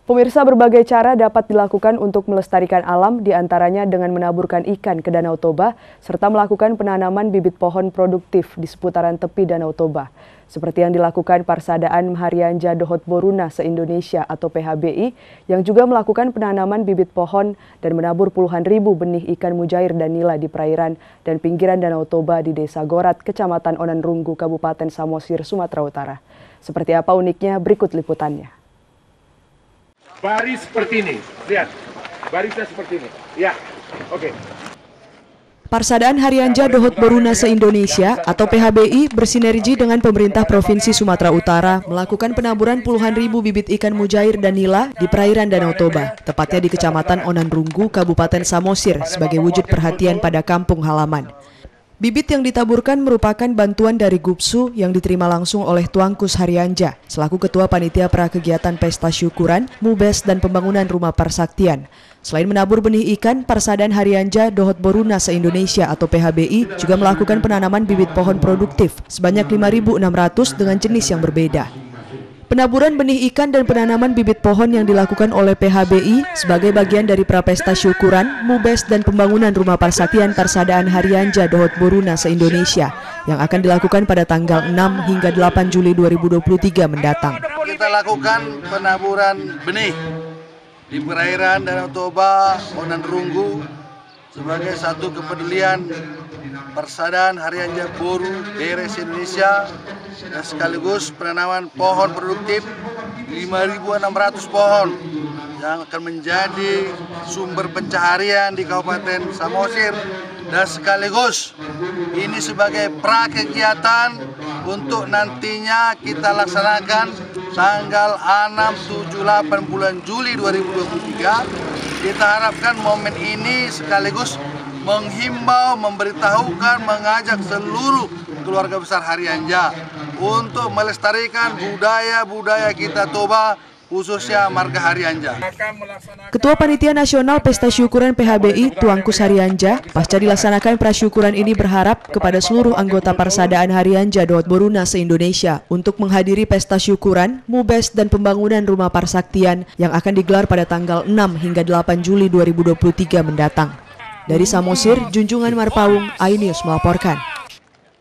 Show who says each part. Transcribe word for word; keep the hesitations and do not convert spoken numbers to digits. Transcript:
Speaker 1: Pemirsa, berbagai cara dapat dilakukan untuk melestarikan alam, diantaranya dengan menaburkan ikan ke Danau Toba, serta melakukan penanaman bibit pohon produktif di seputaran tepi Danau Toba. Seperti yang dilakukan Parsadaan Maharianja Dohot Boruna se-Indonesia atau P H B I, yang juga melakukan penanaman bibit pohon dan menabur puluhan ribu benih ikan mujair dan nila di perairan dan pinggiran Danau Toba di Desa Gorat, Kecamatan Onanrunggu, Kabupaten Samosir, Sumatera Utara. Seperti apa uniknya, berikut liputannya.
Speaker 2: Baris seperti ini, lihat, barisnya seperti ini, ya, oke. Okay.
Speaker 1: Parsadaan Maharianja Dohot Boruna se-Indonesia atau P H B I bersinergi dengan pemerintah Provinsi Sumatera Utara melakukan penaburan puluhan ribu bibit ikan mujair dan nila di perairan Danau Toba, tepatnya di Kecamatan Onanrunggu, Kabupaten Samosir, sebagai wujud perhatian pada kampung halaman. Bibit yang ditaburkan merupakan bantuan dari Gupsu yang diterima langsung oleh Tuankus Maharianja selaku Ketua Panitia Prakegiatan Pesta Syukuran, Mubes dan Pembangunan Rumah Persaktian. Selain menabur benih ikan, Parsadaan Maharianja Dohot Boruna se-Indonesia atau P H B I juga melakukan penanaman bibit pohon produktif sebanyak lima ribu enam ratus dengan jenis yang berbeda. Penaburan benih ikan dan penanaman bibit pohon yang dilakukan oleh P H B I sebagai bagian dari Prapesta Syukuran, Mubes dan Pembangunan Rumah Persaktian Parsadaan Maharianja Dohot Boruna se-Indonesia yang akan dilakukan pada tanggal enam hingga delapan Juli dua ribu dua puluh tiga mendatang.
Speaker 3: Kita lakukan penaburan benih di perairan Danau Toba, Onanrunggu sebagai satu kepedulian Parsadaan Maharianja Boru daerah Indonesia dan sekaligus penanaman pohon produktif lima ribu enam ratus pohon yang akan menjadi sumber pencaharian di Kabupaten Samosir, dan sekaligus ini sebagai prakegiatan untuk nantinya kita laksanakan tanggal enam, tujuh, delapan bulan Juli dua ribu dua puluh tiga. Kita harapkan momen ini sekaligus menghimbau, memberitahukan, mengajak seluruh keluarga besar Maharianja untuk melestarikan budaya-budaya kita Toba, khususnya marga Maharianja.
Speaker 1: Ketua Panitia Nasional Pesta Syukuran P H B I, Tuankus Maharianja, pasca dilaksanakan prasyukuran ini berharap kepada seluruh anggota Parsadaan Maharianja Dohot Boruna se-Indonesia untuk menghadiri Pesta Syukuran, Mubes dan Pembangunan Rumah Persaktian yang akan digelar pada tanggal enam hingga delapan Juli dua ribu dua puluh tiga mendatang. Dari Samosir, Junjungan Marpaung, iNews melaporkan.